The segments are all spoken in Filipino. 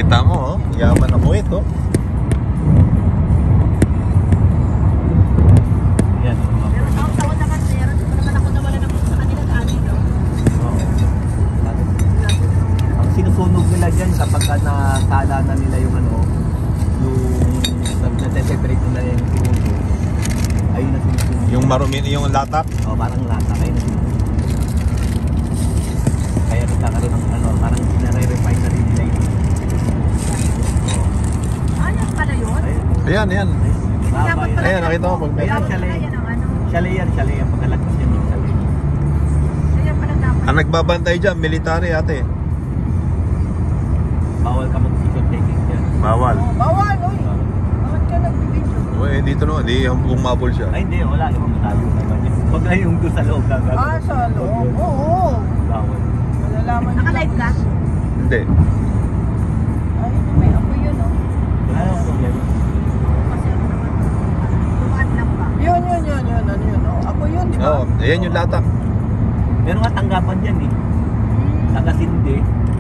Kita mo, yaman na Kuwait, oh. Yan. Pero taon-taon naman meron. Ito naman ako nawala ng sa kanilang ani, no? Ang sinusunog nila dyan kapag nasala na nila yung ano, yung na-celebrate nila yung tubo. Ayun na sinusunog. Yung marumi, yung latak. Oh, parang lata. Ayun na sinusunog. Kaya nagkakaroon ng ano, parang sinare-refine na rin nila yun. Ano pala yun? Ayan, ayan. Dapat pala Ayan, nakita mo pag may... Ayan, chalet. yan ang ano. Chalet yan, chalet. Pagkalagpas yan yung chalet. Kaya pala dapat. Ang nagbabantay dyan, military ate. Bawal ka mag-picture taking dyan. Bawal. Bawal, oy. Bakit ka nagbibidyo? Uy, dito no, di humabol siya. Ay, hindi. Wala. Yung malayo naman yun. Huwag na yung doon sa loob. Ah, sa loob. Oo. Bawal. Malalaman nyo. Naka-live ka? Hindi. Ay, may apoy yun, oh. Wala yung problema. Kasi ano naman. Tumaan lang ba? Yun. Ano yun? Oh. Ako yun, di ba? Oo, ayan yung latak. Meron nga tanggapan dyan eh. Taga-sindi.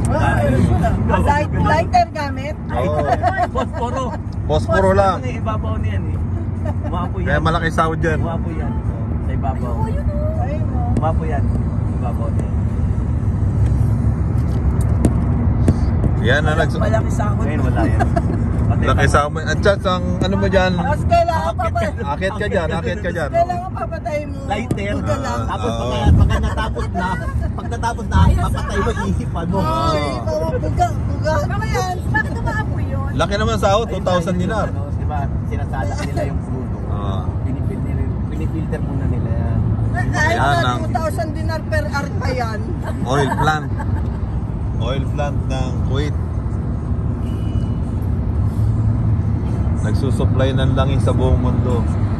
Lighter gamit? Oo. Posporo. Posporo lang. Posporo na ibabaw niyan eh. Umapo yan. Kaya malaki sahod dyan. Umapo yan. Sa ibabaw. Oo, yun, oh. Ayun, oh. Umapo yan. Ibabaw niyan. Yan na nagsusunod. Malaki sahod. Ngayon wala yan. Patay Laki pa. sahod. At chat, ang ano mo dyan? Tapos kailangan papatay. Akit ka dyan, akit ka dyan. Kailangan papatay mo. Lighter. Buka lang. Tapos Oo. pagka natapos na, pag natapos na, papatay mo, iisipan mo. Ay, buga. Ano yan? Bakit umaapoy yun? Laki naman sahod, 2,000 dinar. Ano, diba, sinasala nila yung puno. Ah. Pinifilter muna nila yan. Ay, Yan ang- 2,000 dinar per arc pa yan. Oil plant. Oil plant ng Kuwait. Nagsusupply ng langis sa buong mundo.